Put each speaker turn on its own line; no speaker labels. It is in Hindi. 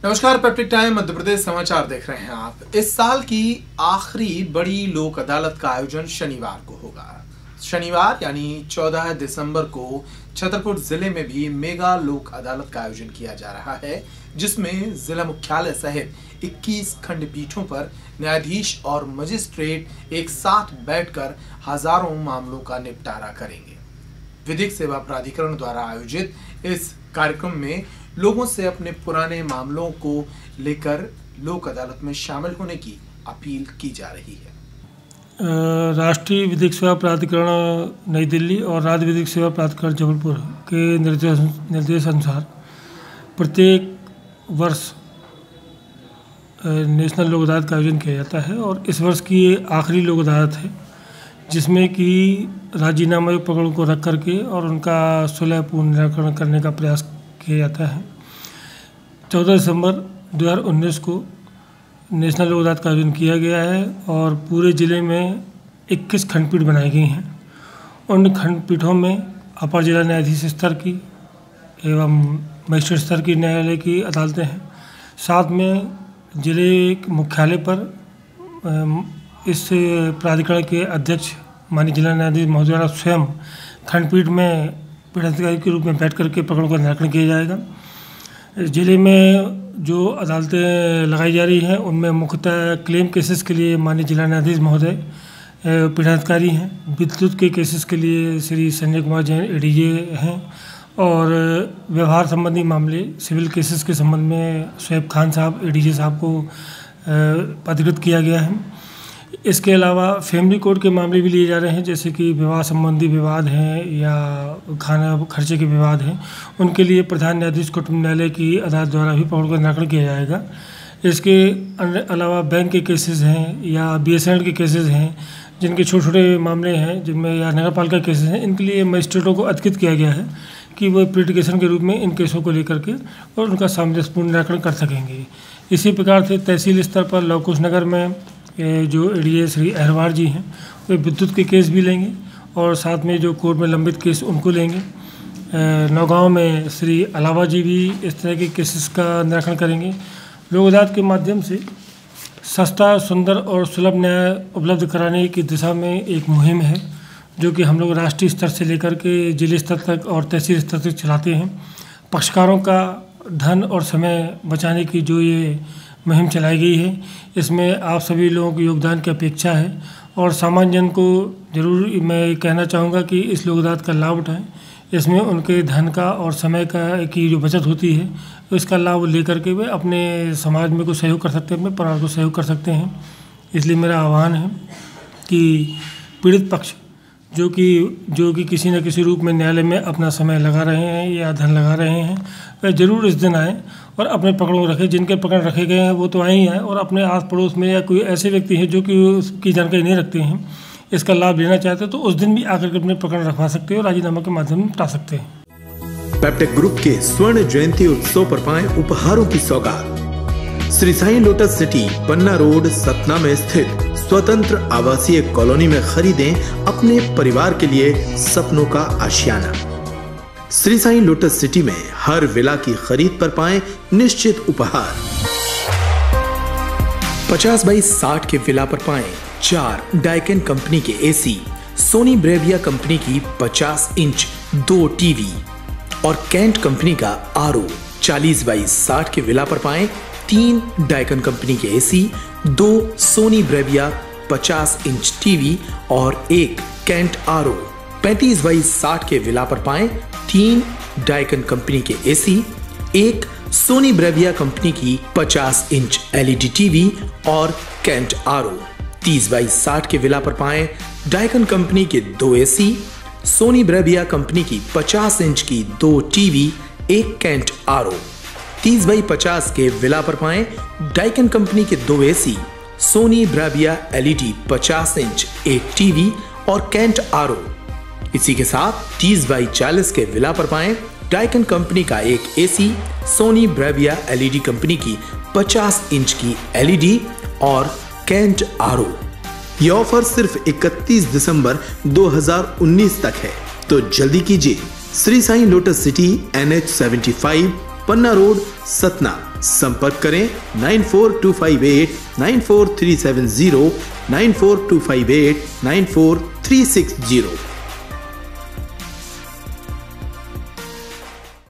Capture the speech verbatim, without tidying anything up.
नमस्कार, पेप्टिक टाइम मध्य प्रदेश समाचार देख रहे हैं आप। इस साल की आखिरी बड़ी लोक अदालत का आयोजन शनिवार को होगा। शनिवार यानी चौदह दिसंबर को छतरपुर जिले में भी मेगा लोक अदालत का आयोजन किया जा रहा है, जिसमें जिला मुख्यालय सहित इक्कीस खंडपीठों पर न्यायाधीश और मजिस्ट्रेट एक साथ बैठकर हजारों मामलों का निपटारा करेंगे। विधिक सेवा प्राधिकरण द्वारा आयोजित इस कार्यक्रम में लोगों से अपने पुराने मामलों को लेकर लोक अदालत में शामिल होने की अपील की जा रही है।
राष्ट्रीय विधिक सेवा प्राधिकरण नई दिल्ली और राज्य विधिक सेवा प्राधिकरण जबलपुर के निर्देश निर्देश अनुसार प्रत्येक वर्ष नेशनल लोक अदालत का आयोजन किया जाता है और इस वर्ष की ये आखिरी लोक अदालत है, जिसमें कि राजीनामा प्रकरणों को रख करके और उनका सुलहपूर्ण निराकरण करने का प्रयास किया जाता है। चौदह दिसंबर दो हज़ार उन्नीस को नेशनल लोक अदालत का आयोजन किया गया है और पूरे ज़िले में इक्कीस खंडपीठ बनाई गई हैं। उन खंडपीठों में अपर जिला न्यायाधीश स्तर की एवं मजिस्ट्रेट स्तर की न्यायालय की अदालतें हैं। साथ में जिले मुख्यालय पर इस प्राधिकरण के अध्यक्ष माननीय जिला न्यायाधीश महोदय स्वयं खंडपीठ में पीठाधिकारी के रूप में बैठ करके प्रकरणों का निराकरण किया जाएगा। जिले में जो अदालतें लगाई जा रही हैं उनमें मुख्यतः क्लेम केसेस के लिए माननीय जिला न्यायाधीश महोदय पीठाधिकारी हैं, विद्युत के केसेस के लिए श्री संजय कुमार जैन एडीजे हैं और व्यवहार संबंधी मामले सिविल केसेस के संबंध में शोएब खान साहब एडीजे साहब को अधिकृत किया गया है। इसके अलावा फैमिली कोर्ट के मामले भी लिए जा रहे हैं, जैसे कि विवाह संबंधी विवाद हैं या खाना खर्चे के विवाद हैं। उनके लिए प्रधान न्यायाधीश कुटुंब न्यायालय की अदालत द्वारा भी प्रकरण का निराकरण किया जाएगा। इसके अलावा बैंक के केसेस हैं या बीएसएनएल के केसेस हैं, जिनके छोटे छोटे मामले हैं जिनमें या नगर पालिका केसेस हैं, इनके लिए मजिस्ट्रेटों को अधिकृत किया गया है कि वो प्रिटिकेशन के रूप में इन केसों को लेकर के और उनका सामंजस्यपूर्ण निराकरण कर सकेंगे। इसी प्रकार से तहसील स्तर पर लवकुश नगर में जो एडीए श्री अहरवार जी हैं वे विद्युत के केस भी लेंगे और साथ में जो कोर्ट में लंबित केस उनको लेंगे। नौगांव में श्री अलावा जी भी इस तरह के केसेस का निराकरण करेंगे। लोक अदालत के माध्यम से सस्ता, सुंदर और सुलभ न्याय उपलब्ध कराने की दिशा में एक मुहिम है, जो कि हम लोग राष्ट्रीय स्तर से लेकर के जिले स्तर तक और तहसील स्तर तक चलाते हैं। पक्षकारों का धन और समय बचाने की जो ये मुहिम चलाई गई है, इसमें आप सभी लोगों के योगदान की अपेक्षा है और सामान्य जन को ज़रूर मैं कहना चाहूँगा कि इस लोक अदालत का लाभ उठाएं। इसमें उनके धन का और समय का की जो बचत होती है, तो इसका लाभ लेकर के वे अपने समाज में कुछ सहयोग कर सकते हैं, अपने परिवार को सहयोग कर सकते हैं। इसलिए मेरा आह्वान है कि पीड़ित पक्ष जो कि जो कि किसी न किसी रूप में न्यायालय में अपना समय लगा रहे हैं या धन लगा रहे हैं, वह ज़रूर इस दिन आएँ और अपने प्रकरण रखें। जिनके प्रकरण रखे गए हैं वो तो आए ही आए और अपने आस पड़ोस में या कोई ऐसे व्यक्ति हैं जो कि उसकी जानकारी नहीं रखते हैं, इसका लाभ लेना चाहते हैं, तो उस दिन भी आकर के अपने प्रकरण रखवा सकते हैं और राजीनामा के माध्यम से निपटा सकते हैं।
पेप्टिक ग्रुप के स्वर्ण जयंती उत्सव पर पाएं उपहारों की सौगात। Shri Sai lotus city Panna road Satna में स्थित स्वतंत्र आवासीय कॉलोनी में खरीदें अपने परिवार के लिए सपनों का आशियाना। श्री साईं लोटस सिटी में हर विला की खरीद पर पाएं निश्चित उपहार। पचास बाई साठ के विला पर पाएं चार डाइकिन कंपनी के एसी, सोनी ब्रेविया कंपनी की पचास इंच दो टीवी और कैंट कंपनी का आरओ। चालीस बाई साठ के विला पर पाएं तीन डाइकिन कंपनी के एसी, दो सोनी ब्रेविया पचास इंच टीवी और एक कैंट आरओ। पैंतीस बाई साठ के विला पर पाएं तीन डाइकिन कंपनी के एसी, एक सोनी ब्रेविया कंपनी की पचास इंच एलईडी टीवी और कैंट आरओ। तीस बाई साठ के विला पर पाएं डाइकिन कंपनी के दो एसी, सोनी ब्रेविया कंपनी की पचास इंच की दो टीवी, एक कैंट आरओ। तीस बाई पचास के विला पर पाएं डाइकिन कंपनी के दो एसी, सोनी ब्रेविया एलईडी पचास इंच, एक टीवी और कैंट आरओ। इसी के साथ तीस बाई चालीस के विला पर पाएं डाइकिन कंपनी का एक AC, Sony Bravia LED company की पचास इंच की एलईडी और कैंट आरओ। यह ऑफर सिर्फ इकतीस दिसंबर दो हज़ार उन्नीस तक है, तो जल्दी कीजिए। Shri Sai lotus city N H seventy five Panna road Satna संपर्क करें nine four two five eight nine four three seven zero, nine four two five eight nine four three six zero.